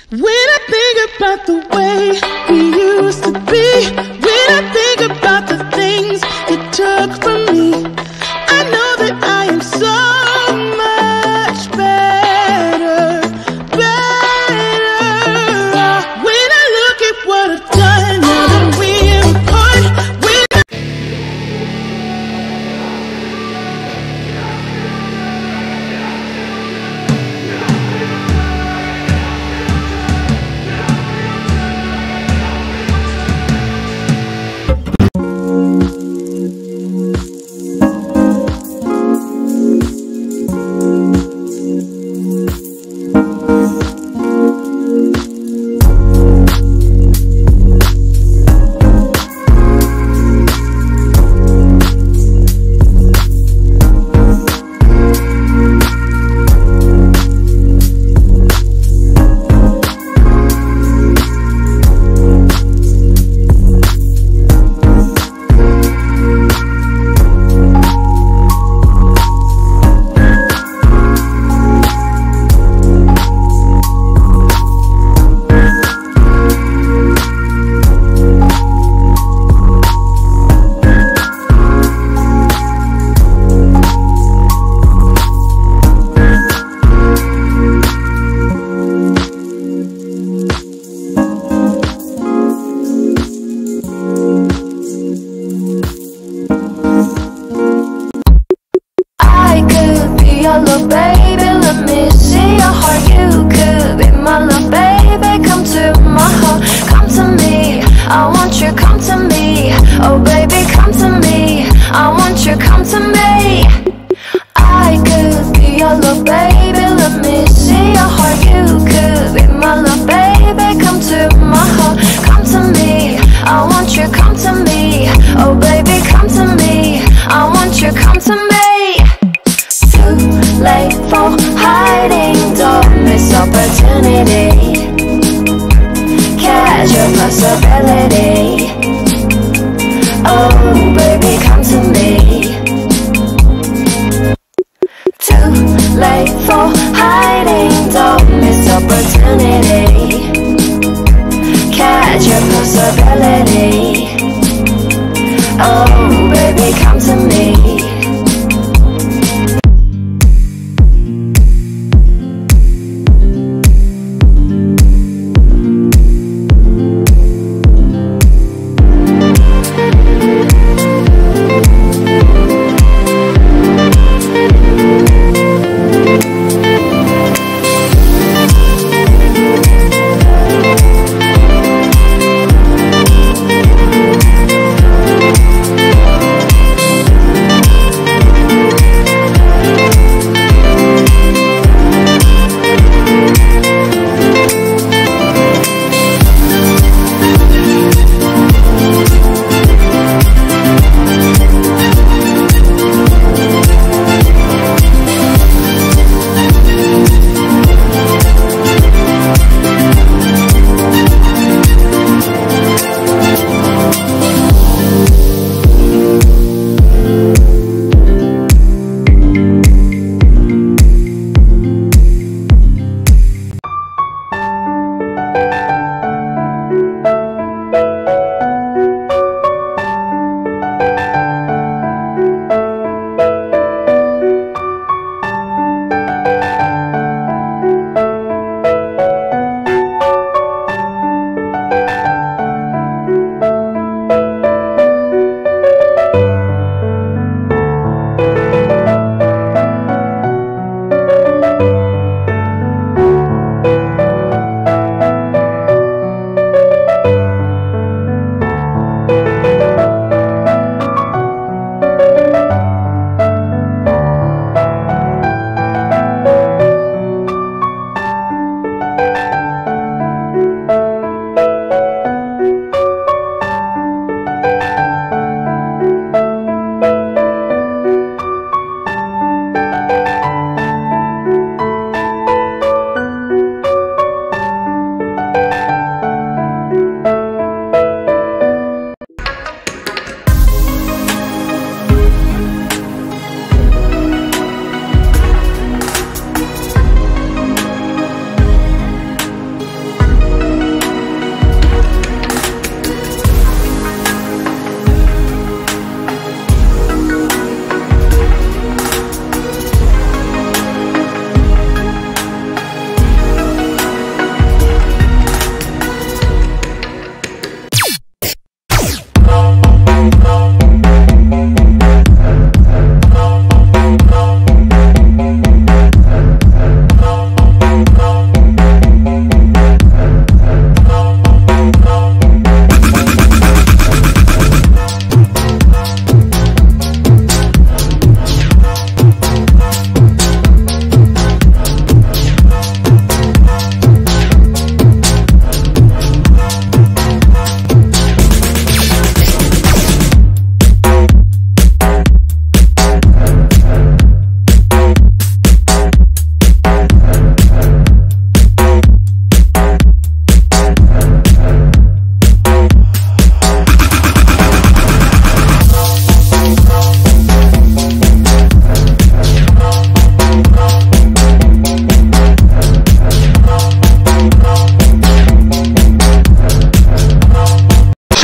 When I think about the way we used to be, when I think about the things you took from me, I know that I am so much better, better. When I look at what I've done now that we're apart, when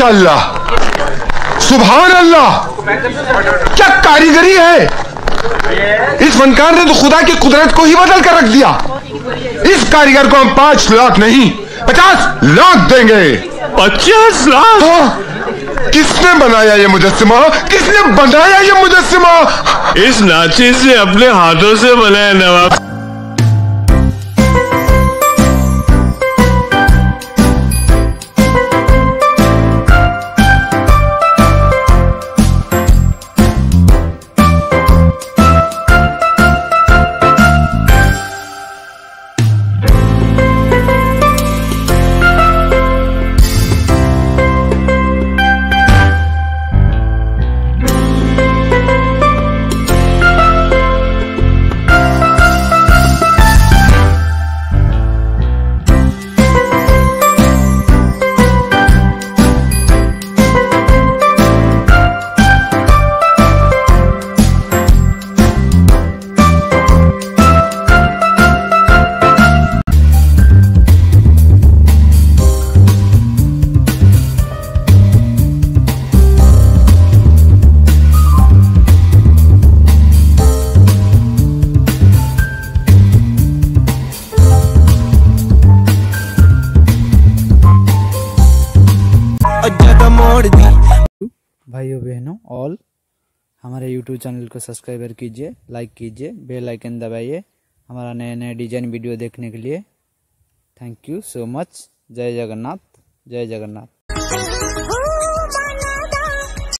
माशाअल्लाह, सुभान अल्लाह, क्या कारीगरी है। इस फनकार ने तो खुदा की कुदरत को ही बदल कर रख दिया। इस कारीगर को हम 5 लाख नहीं 50 लाख देंगे। 50 लाख? हाँ। किसने बनाया ये मुजस्सिमा? किसने बनाया ये मुजस्सिमा? इस नाचिस ने अपने हाथों से बनाया नवाब। भाइयों बहनों ऑल हमारे YouTube चैनल को सब्सक्राइबर कीजिए, लाइक कीजिए, बेल आइकन दबाइए हमारा नए नए डिजाइन वीडियो देखने के लिए। Thank you so much. जय जगन्नाथ, जय जगन्नाथ।